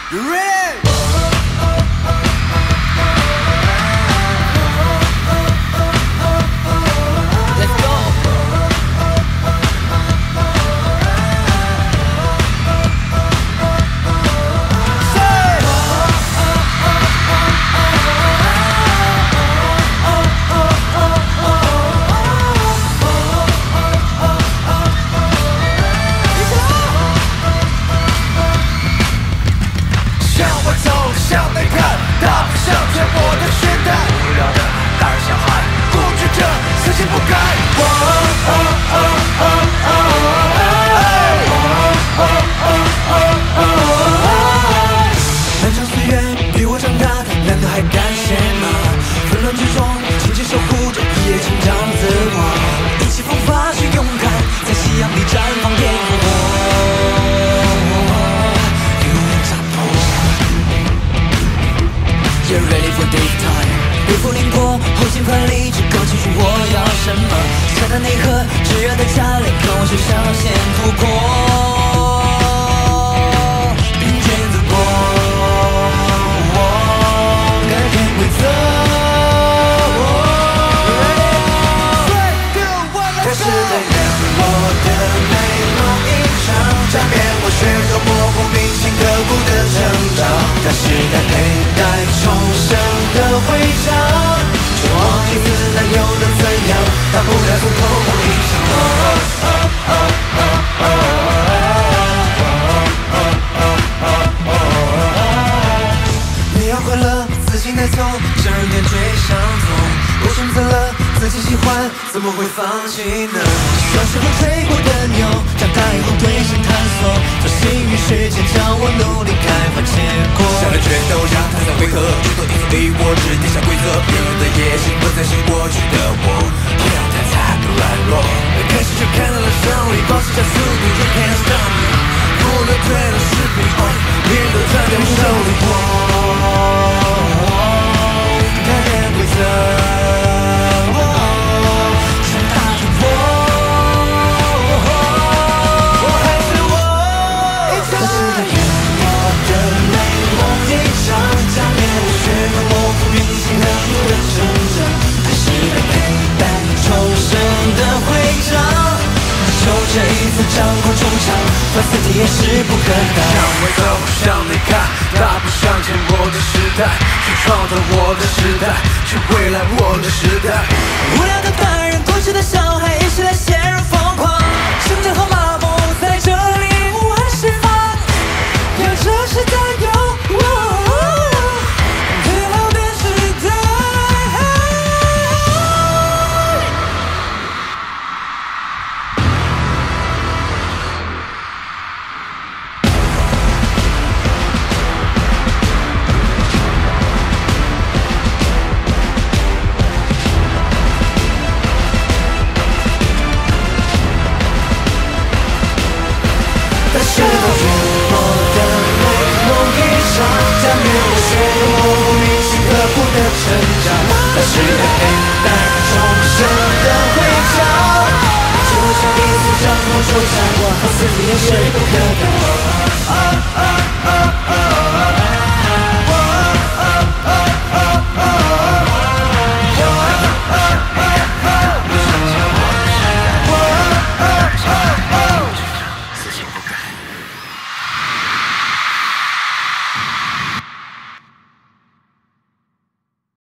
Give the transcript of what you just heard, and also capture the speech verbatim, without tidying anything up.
You ready? Let's go. Say. 向我走，向内看，大步向前，我的时代。无聊的大人小孩，固执着，死性不改。哦哦哦哦哦哦哦！漫长岁月逼我长大，难道还敢写吗？纷乱之中，紧紧守护着一夜成长自我。意气风发去勇敢，在夕阳里绽放烟火。 Get ready for this time， 微风凌波，后心奋力，只够清楚我要什么。沙滩内河，炙热的加烈，跟我手上先突破，并肩走过，改变规则。开始在淹没的美梦一场，炸遍我血肉模糊、铭心刻骨的成长。它是在黑带。 重生的徽章，希望一次难有的怎样，大不了从头往一场。你要快乐，自己带走，让人点缀相同。我选择了自己喜欢，怎么会放弃呢？小时候吹过的牛，长大以后对性探索，做幸运事件，叫我努力开花结果。下了决斗，让它再回合，决斗一次一我，制定下规则。别人的野心不再是过去的我，不要太残的软弱。一开始就看到了胜利，保持着速度，You can't stop me。不能退了视频，别人都在掉手里我，改变规则。 这一次掌控中场，把自己也势不可挡。向外走，向内看，大步向前，我的时代，去创造我的时代，去未来我的时代。无聊的大人，固执的小孩，一起来陷入疯狂，成长和麻木在这里无憾释放，让这时代有我最好的时代。 是否淹没的美梦一场，加冕我血肉模糊、铭心刻骨的成长。它是个黑带重生的徽章，就像一次掌控中场，我好似你也势不可